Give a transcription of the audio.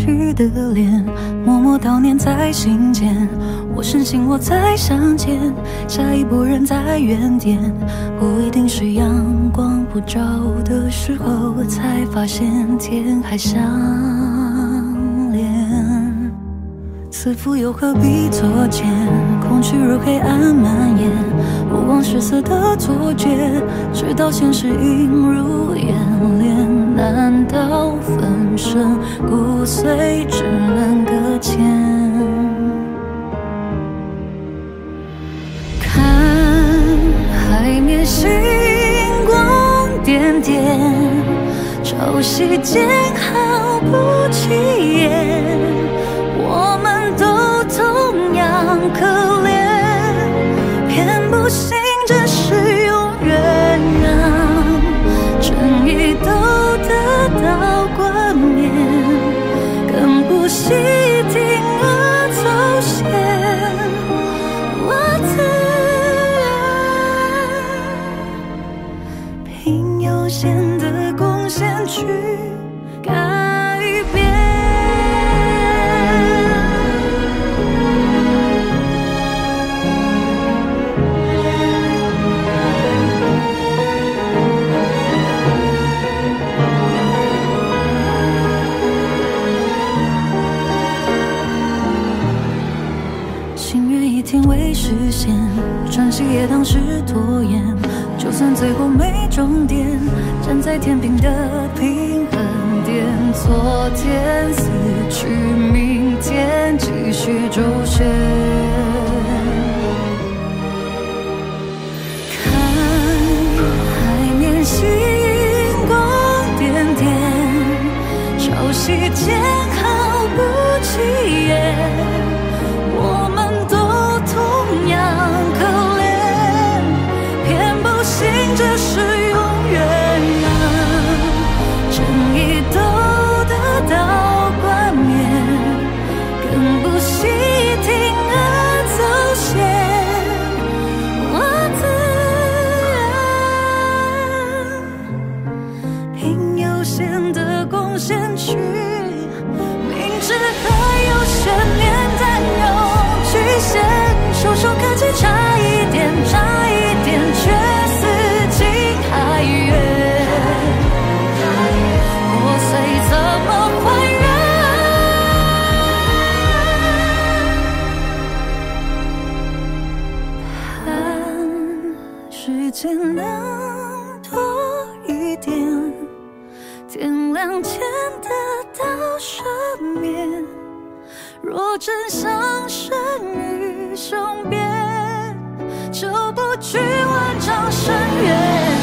去的脸，默默悼念在心间。我深信我再相见，下一步人在原点，不一定是阳光普照的时候，才发现天还相连。似乎又何必作践，空虚如黑暗蔓延，目光失色的错觉，直到现实映入眼帘。难道分身骨髓只能搁浅？看海面星光点点，潮汐间毫不起眼。我们都同样可怜，偏不信这是永远，让正义都得到冠冕，更不惜铤而走险。我自愿凭有限的贡献去改变。心愿一天未实现，喘息也当是拖延。就算最后没终点，站在天平的平衡点，昨天死去，明天继续周旋。看海面星光点点，潮汐间毫不起眼。我们都同样可怜，偏不信这是永远，让正义都得到冠冕，更不惜铤而走险。我自愿凭有限的贡献去，明知还有悬念，但又局限，触手可及，差一点，差一点，却死进海源。破碎怎么还原？盼时间能多一点，天亮前得到赦免。若真相生于雄辩，就不去万丈深渊。